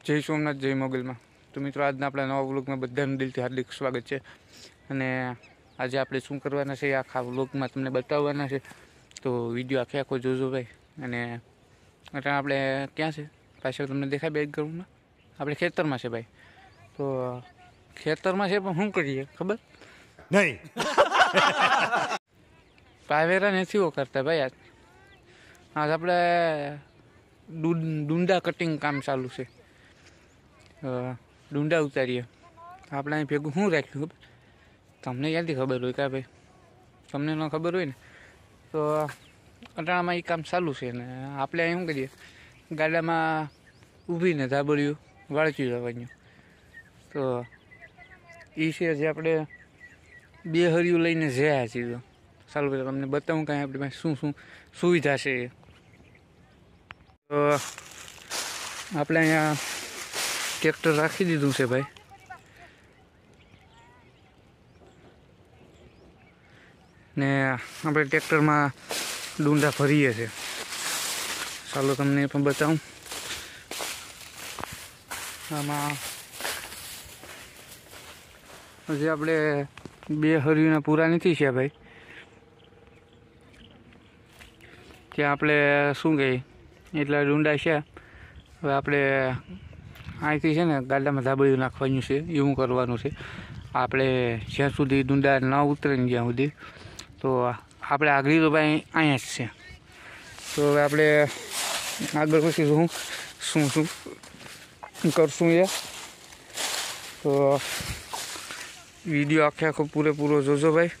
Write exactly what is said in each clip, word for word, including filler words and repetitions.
જય સોમનાથ, જય મોગલમાં. તો મિત્રો, આજના આપણા નવા વ્લોગમાં બધાનું દિલથી હાર્દિક સ્વાગત છે. અને આજે આપણે શું કરવાના છે આખા વ્લોગમાં તમને બતાવવાના છે. તો વિડીયો આખે આખો જોજો ભાઈ. અને અત્યારે આપણે ક્યાં છે પાછળ તમને દેખાય બેકગ્રાઉન્ડમાં? આપણે ખેતરમાં છે ભાઈ. તો ખેતરમાં છે પણ શું કરીએ ખબર નહીં. પાવેરા નથી કરતા ભાઈ. આજ આજ આપણે ડુંડા કટિંગ કામ ચાલુ છે. ડુંડા ઉતારીએ આપણે અહીં ભેગું શું રાખ્યું ખબર? તમને ક્યાંથી ખબર હોય કાં ભાઈ? તમને ન ખબર હોય ને તો અટાણામાં એ કામ ચાલુ છે. ને આપણે અહીં શું કરીએ, ગાડામાં ઊભીને ધાબળિયું વાળતી જવાનું. તો એ છે જે આપણે બે હરિયું લઈને જયા છીએ. ચાલુ કરે તમને બતાવું કાંઈ આપણી પાસે શું શું સુવિધા છે. તો આપણે અહીંયા ટ્રેક્ટર રાખી દીધું છે ભાઈ. ને આપણે ટ્રેક્ટરમાં ડુંડા ભરીએ છીએ. ચાલો તમને પણ બતાવું. આમાં હજી આપણે બે હરિયુંના પૂરા નથી છે ભાઈ. ત્યાં આપણે શું કહીએ એટલા ડુંડા છે. હવે આપણે અહીંથી છે ને ગાડામાં ધાબળિયું નાખવાનું છે, એવું કરવાનું છે. આપણે જ્યાં સુધી ડુંડા ન ઉતરે ને જ્યાં સુધી, તો આપણે આગળ તો ભાઈ અહીંયા જ છે. તો હવે આપણે આગળ પછી શું શું શું કરશું એ તો વિડીયો આખે આખો પૂરેપૂરો જોજો ભાઈ.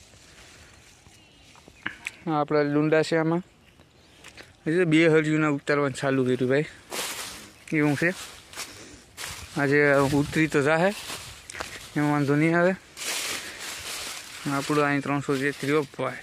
આપણા ડુંડા છે આમાં બે હરિયુંના ઉતારવાનું ચાલુ કર્યું ભાઈ. એવું છે. આજે ઉતરી તો જાહે, એમાં વાંધો નહીં આવે. આપણું અહીં ત્રણસો જેટલી ભાઈ.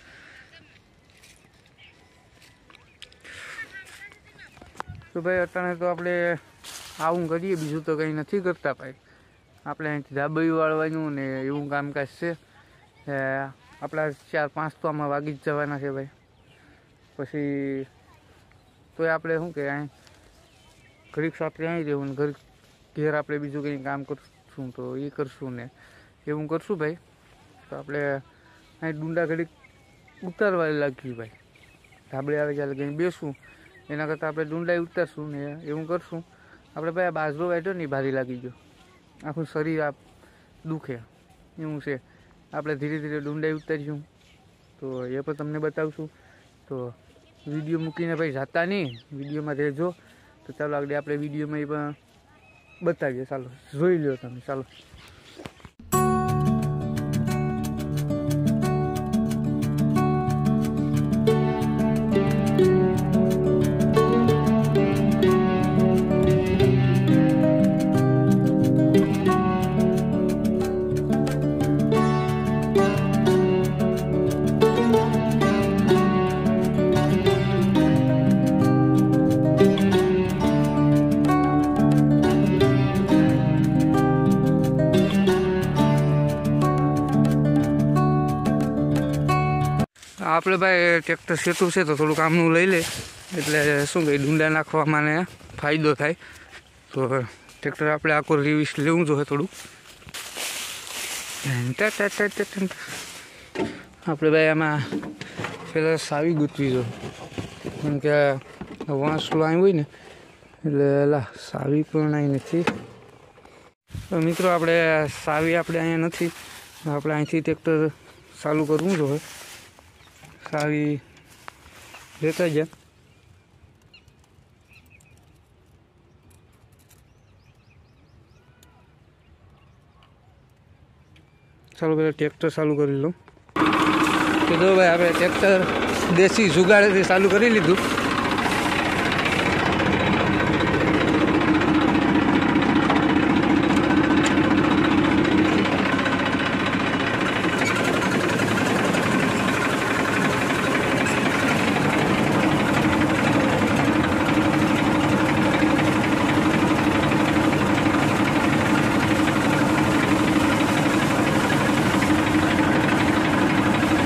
તો ભાઈ અત્યારે તો આપણે આવું કરીએ, બીજું તો કંઈ નથી કરતા ભાઈ. આપણે અહીંથી ધાબળિયું વાળવાનું ને એવું કામકાજ છે. આપણા ચાર પાંચ તો આમાં વાગી જ જવાના છે ભાઈ. પછી તોય આપણે શું કે અહીં ઘડીક સાથે અહીં રહેવું ને ઘડીક ઘેર આપણે બીજું કંઈ કામ કરશું તો એ કરશું ને એવું કરશું ભાઈ. તો આપણે અહીં ડુંડા ઘડીક ઉતારવા લાગ્યું ભાઈ. ધાબળે આવે ત્યારે કંઈ બેસું એના કરતાં આપણે ડુંડા ઉતારશું ને એવું કરશું. આપણે ભાઈ આ બાજરો વાટ્યો ને ભારી લાગી ગયો, આખું શરીર આ દુખે એવું છે. આપણે ધીરે ધીરે ડુંડા ઉતારીશું તો એ પણ તમને બતાવશું. તો વિડીયો મૂકીને ભાઈ જાતા નહીં, વિડીયોમાં રહેજો. તો ચાલો આગળ આપણે વિડીયોમાં એ પણ બતાવીએ. ચાલો જોઈ લો તમે. ચાલો આપણે ભાઈ ટ્રેક્ટર સેટું છે તો થોડું કામનું લઈ લે એટલે શું કહે ડુંડા નાખવામાં ને ફાયદો થાય. તો ટ્રેક્ટર આપણે આખું રિવિસ લેવું જોઈએ થોડું. આપણે ભાઈ આમાં પહેલાં સાવી ગૂંથવી જોઈએ, કેમ કે વાંસલું અહીં હોય ને એટલે લા સાવી પણ અહીં નથી. તો મિત્રો આપણે સાવી આપણે અહીંયા નથી, આપણે અહીંથી ટ્રેક્ટર ચાલુ કરવું જોઈએ. સાવી લેતા જાય. ચાલો પહેલાં ટ્રેક્ટર ચાલુ કરી લઉં. તો જો ભાઈ આપણે ટ્રેક્ટર દેશી જુગાડેથી ચાલુ કરી લીધું.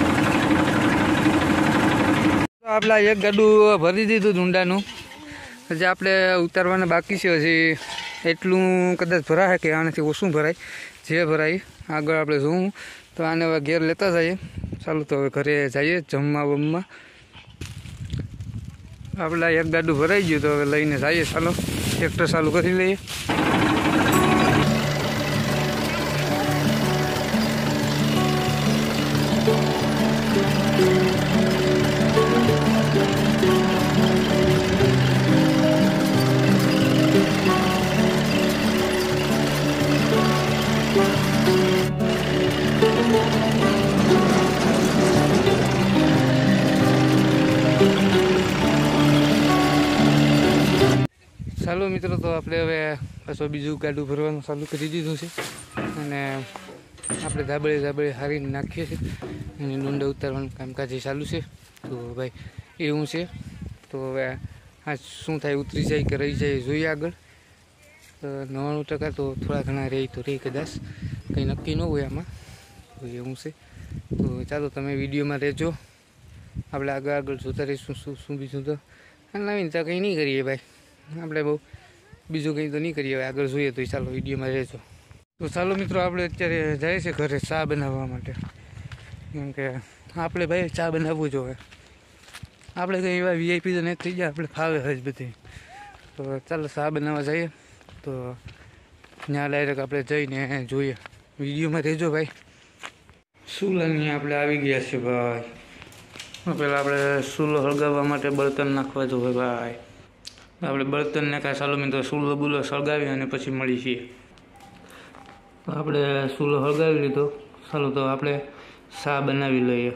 આપલા એક ગાડું ભરી દીધું ડુંડાનું હજી આપણે ઉતારવાના બાકી છે. હજી એટલું કદાચ ભરાય કે આનાથી ઓછું ભરાય. જે ભરાય આગળ આપણે જોવું. તો આને હવે ઘેર લેતા જઈએ. ચાલો તો હવે ઘરે જઈએ જમવા બમવા. આપણે એક ગાડું ભરાઈ ગયું તો હવે લઈને જઈએ. ચાલો ટ્રેક્ટર ચાલુ કરી લઈએ. ચાલો મિત્રો, તો આપણે હવે પાછું બીજું ગાડું ભરવાનું ચાલુ કરી દીધું છે અને આપણે ધાબળે ધાબળે હારીને નાખીએ છીએ અને ડુંડા ઉતારવાનું કામકાજ ચાલુ છે. તો ભાઈ એવું છે. તો હવે આ શું થાય, ઉતરી જાય કે રહી જાય જોઈએ આગળ. નવ્વાણું ટકા તો થોડા ઘણા રહી તો રહી, કદાચ કંઈ નક્કી ન હોય આમાં. તો એવું છે. તો ચાલો તમે વિડીયોમાં રહેજો. આપણે આગળ આગળ જોતા રહીશું શું શું બીજું. તો નવીનતા કંઈ નહીં કરીએ ભાઈ, આપણે બહુ બીજું કંઈ તો નહીં કરીએ. હવે આગળ જોઈએ તો ચાલો વિડીયોમાં રહેજો. તો ચાલો મિત્રો, આપણે અત્યારે જાય છે ઘરે ચા બનાવવા માટે. કેમ કે આપણે ભાઈ ચા બનાવવું જોઈએ. આપણે કંઈ એવા વીઆઈપી તો નથી થઈ જાય, આપણે ફાવે જ બધી. તો ચાલો ચા બનાવવા જઈએ. તો ત્યાં ડાયરેક્ટ આપણે જઈને જોઈએ. વિડીયોમાં રહેજો ભાઈ. ચૂલાની આપણે આવી ગયા છે ભાઈ. પહેલાં આપણે ચૂલો સળગાવવા માટે બળતણ નાખવા જોઈએ ભાઈ. આપણે બળતણને કાંઈ ચાલો મિત્રો ચૂલો બુલો સળગાવી અને પછી મળી છીએ. તો આપણે ચૂલો સળગાવી લીધો. ચાલો તો આપણે ચા બનાવી લઈએ.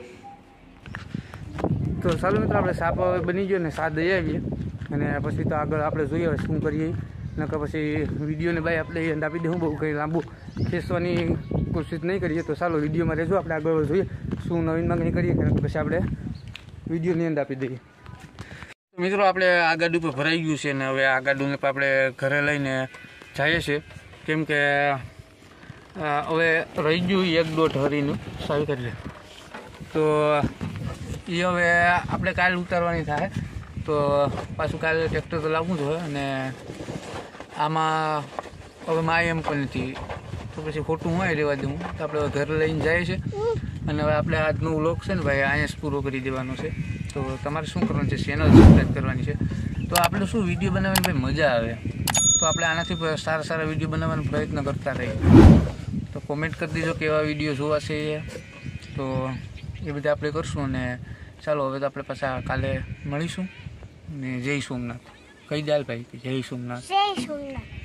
તો ચાલો મિત્રો, આપણે ચા હવે બની ગયો ને ચા દઈ આવીએ અને પછી તો આગળ આપણે જોઈએ હવે શું કરીએ. નકર પછી વિડીયોને ભાઈ આપણે એન્ડ આપી દઉં. બહુ કંઈ લાંબુ ખેંચવાની કોશિશ નહીં કરીએ. તો ચાલો વિડીયોમાં રહેજો. આપણે આગળ જોઈએ શું નવીનમાં કંઈ કરીએ, કારણ કે પછી આપણે વિડીયોની એન્ડ આપી દઈએ. મિત્રો, આપણે આ ગાડું પર ભરાઈ ગયું છે ને હવે આ ગાડુંને આપણે ઘરે લઈને જઈએ છીએ. કેમ કે હવે રહી ગયું એક દોઢ હરીનું સાવી કરી લે. તો એ હવે આપણે કાલે ઉતારવાની થાય. તો પાછું કાલે ટ્રેક્ટર તો લાવવું જ હોય અને આમાં હવે માય એમ પણ નથી. તો પછી ખોટું હોય રહેવા દઉં. તો આપણે ઘરે લઈને જઈએ છીએ અને હવે આપણે આજનું વ્લોગ છે ને ભાઈ અહીંયા જ પૂરો કરી દેવાનો છે. તો તમારે શું કરવાનું છે, ચેનલ સબસ્ક્રાઈબ કરવાની છે. તો આપણે શું વિડીયો બનાવવાની ભાઈ મજા આવે. તો આપણે આનાથી સારા સારા વિડીયો બનાવવાનો પ્રયત્ન કરતા રહીએ. તો કોમેન્ટ કરી દીધો કેવા વિડીયો જોવા છે. તો એ બધા આપણે કરશું અને ચાલો હવે તો આપણે પાછા કાલે મળીશું ને જય સોમનાથ. કઈ દાલ ભાઈ જય સોમનાથ. જય સોમનાથ.